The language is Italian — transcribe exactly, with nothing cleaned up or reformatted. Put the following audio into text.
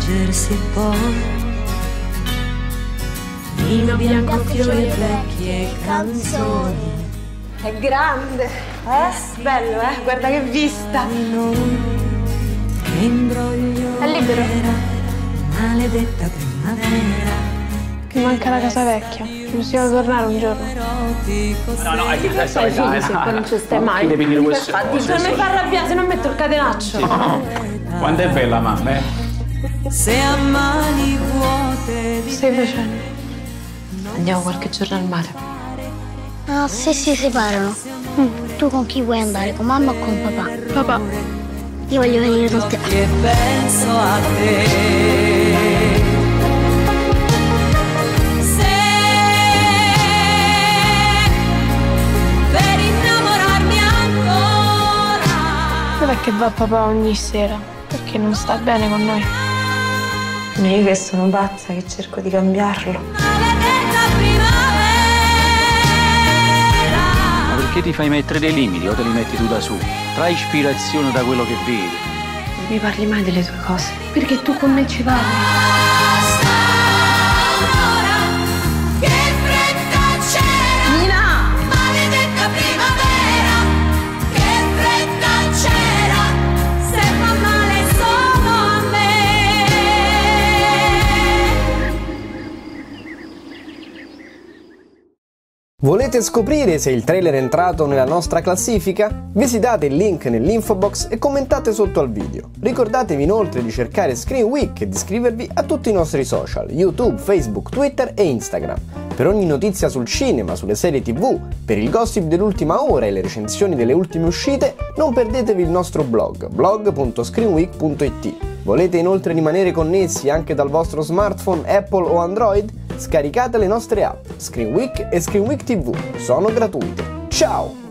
stringersi poi. Vino bianco, fiori e vecchie canzoni. È grande, eh? Bello, eh? Guarda che vista. Che imbroglio è libero. Era, maledetta primavera. Che manca la casa vecchia. Ci possiamo tornare un giorno. No, no, è che adesso è sì, se poi non ci stai mai. Devi dire queste cose. Non mi fa arrabbiare, se non metto il catenaccio. Sì. Quando è bella, mamma, eh? Se a mani vuote. Stai facendo? Andiamo qualche giorno al mare. No, se si separano, mm. tu con chi vuoi andare? Con mamma o con papà? Papà. Io voglio venire con te. Che penso a te. Se per innamorarmi ancora. Dov'è che va papà ogni sera? Perché non sta bene con noi? Io che sono pazza, che cerco di cambiarlo. Perché ti fai mettere dei limiti o te li metti tu da su? Trae ispirazione da quello che vedi. Non mi parli mai delle tue cose. Perché tu con me ci parli. Che fretta c'era, Nina! maledetta primavera. Che fretta c'era, se fa male solo a me. Volete scoprire se il trailer è entrato nella nostra classifica? Visitate il link nell'info box e commentate sotto al video. Ricordatevi inoltre di cercare Screen Week e di iscrivervi a tutti i nostri social, YouTube, Facebook, Twitter e Instagram. Per ogni notizia sul cinema, sulle serie tv, per il gossip dell'ultima ora e le recensioni delle ultime uscite, non perdetevi il nostro blog, blog punto screenweek punto it. Volete inoltre rimanere connessi anche dal vostro smartphone Apple o Android? Scaricate le nostre app, Screen Week e Screen Week tivù, sono gratuite. Ciao!